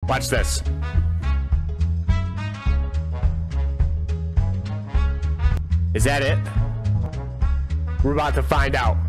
Watch this. Is that it? We're about to find out.